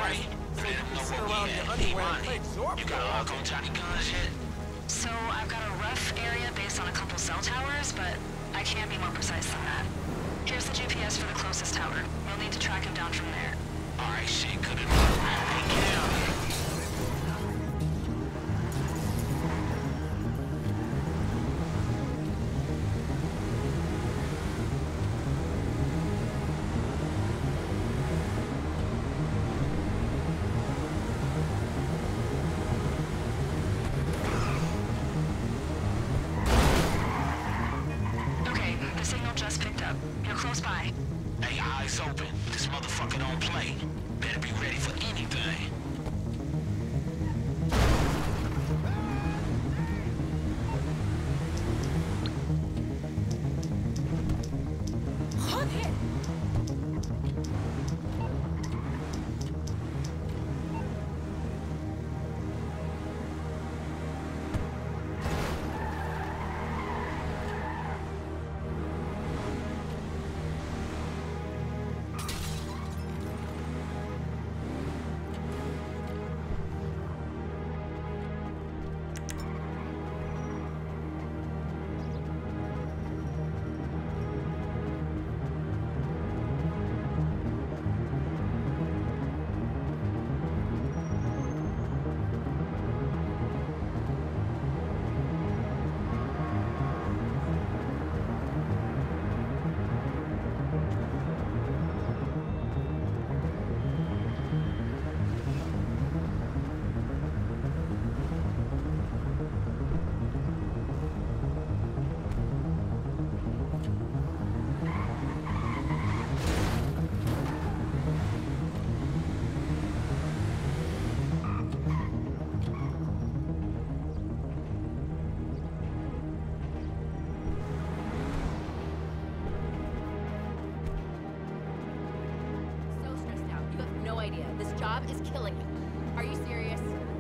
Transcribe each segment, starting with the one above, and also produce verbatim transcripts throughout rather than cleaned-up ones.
Alright, let him know where we at. Hey, Monty, you got a lock on Tiny Guns yet? So, I've got a rough area based on a couple cell towers, but I can't be more precise than that. Here's the G P S for the closest tower. You'll need to track him down from there. Alright, shit, good enough. Hey, get down here. This job is killing me. Are you serious?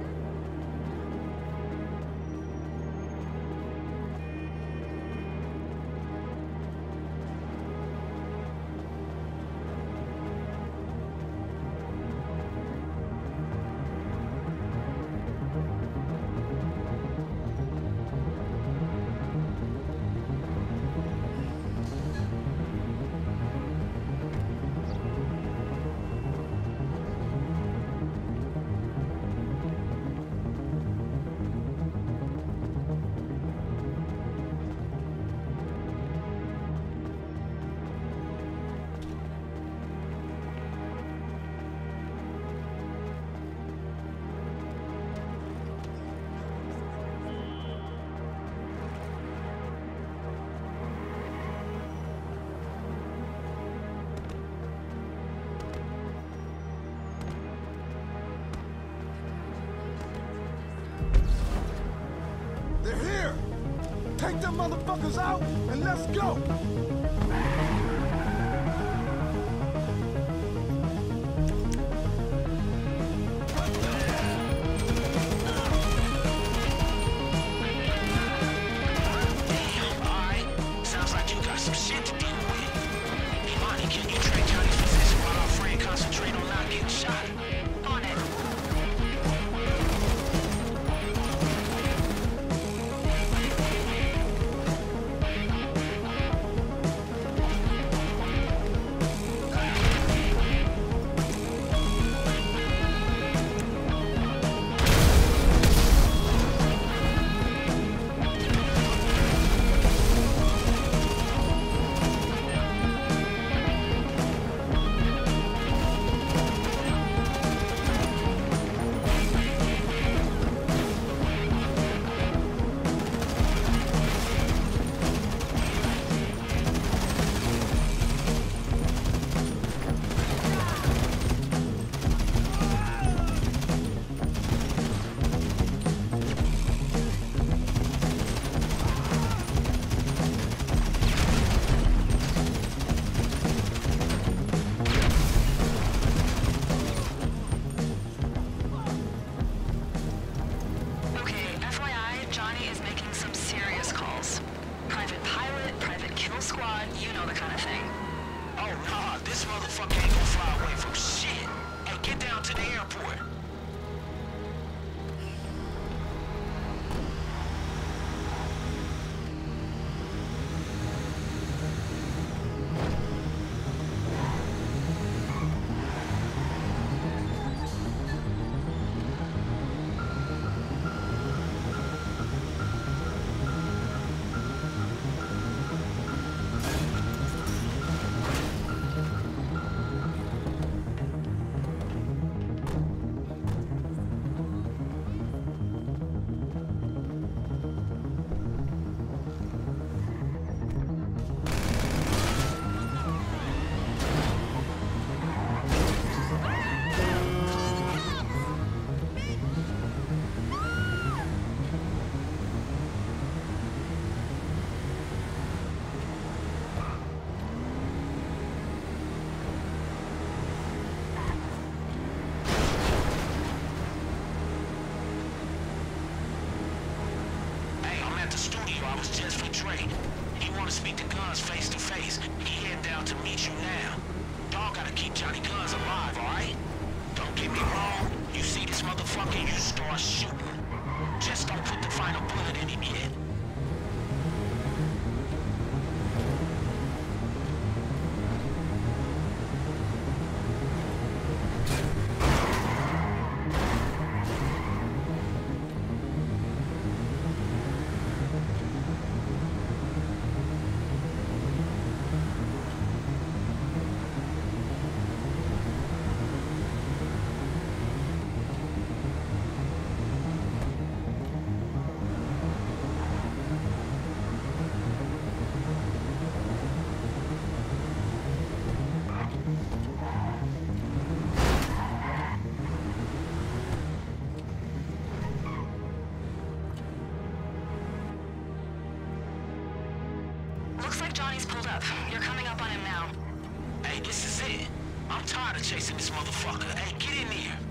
Take them motherfuckers out and let's go! I was just with Drake. He wanna speak to Guns face to face. He heading down to meet you now. Y'all gotta keep Johnny Guns alive, alright? Don't get me wrong. You see this motherfucker, you start shooting. Just don't put the final bullet in him yet. Looks like Johnny's pulled up. You're coming up on him now. Hey, this is it. I'm tired of chasing this motherfucker. Hey, get in here.